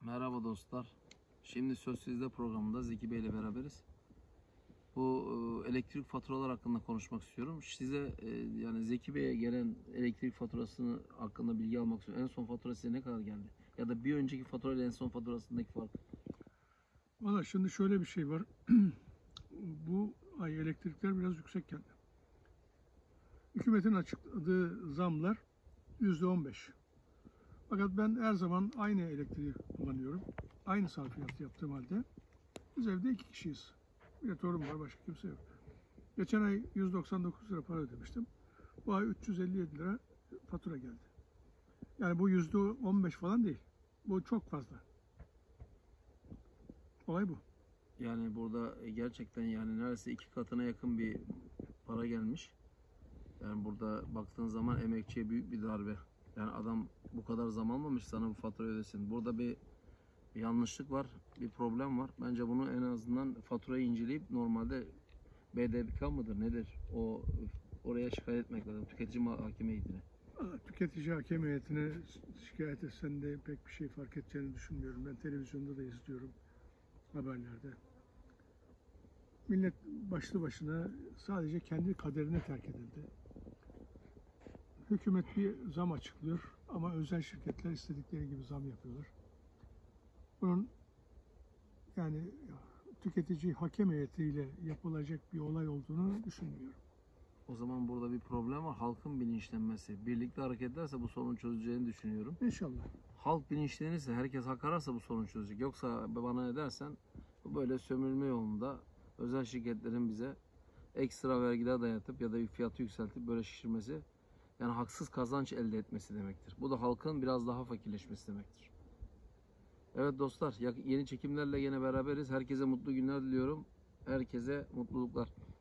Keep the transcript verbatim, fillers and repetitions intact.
Merhaba dostlar. Şimdi Söz Sizde programında Zeki Bey ile beraberiz. Bu e, elektrik faturalar hakkında konuşmak istiyorum. Size e, yani Zeki Bey'e gelen elektrik faturasını hakkında bilgi almak istiyorum. En son fatura size ne kadar geldi? Ya da bir önceki fatura ile en son faturasındaki fark. Valla şimdi şöyle bir şey var. Bu ay elektrikler biraz yüksek geldi. Hükümetin açıkladığı zamlar yüzde on beş. Fakat ben her zaman aynı elektriği kullanıyorum. Aynı sarfiyatı yaptığım halde biz evde iki kişiyiz. Bir de torun var, başka kimse yok. Geçen ay yüz doksan dokuz lira para ödemiştim. Bu ay üç yüz elli yedi lira fatura geldi. Yani bu yüzde on beş falan değil. Bu çok fazla. Olay bu. Yani burada gerçekten yani neredeyse iki katına yakın bir para gelmiş. Yani burada baktığın zaman emekçiye büyük bir darbe. Yani adam bu kadar zam almamış sana bu faturayı ödesin. Burada bir bir yanlışlık var, bir problem var. Bence bunu en azından faturayı inceleyip normalde B D K mıdır nedir? O oraya şikayet etmek lazım. Tüketici mahkemeyetine. Valla tüketici hakem heyetine şikayet etsen de pek bir şey fark edeceğini düşünmüyorum. Ben televizyonda da izliyorum, haberlerde. Millet başlı başına sadece kendi kaderine terk edildi. Hükümet bir zam açıklıyor ama özel şirketler istedikleri gibi zam yapıyorlar. Bunun yani tüketici hakem heyetiyle yapılacak bir olay olduğunu düşünmüyorum. O zaman burada bir problem var. Halkın bilinçlenmesi. Birlikte hareket ederse bu sorunu çözeceğini düşünüyorum. İnşallah. Halk bilinçlenirse, herkes hak ararsa bu sorunu çözecek. Yoksa bana ne dersen bu böyle sömürme yolunda özel şirketlerin bize ekstra vergiler dayatıp ya da fiyatı yükseltip böyle şişirmesi yani haksız kazanç elde etmesi demektir. Bu da halkın biraz daha fakirleşmesi demektir. Evet dostlar, yeni çekimlerle yine beraberiz. Herkese mutlu günler diliyorum. Herkese mutluluklar.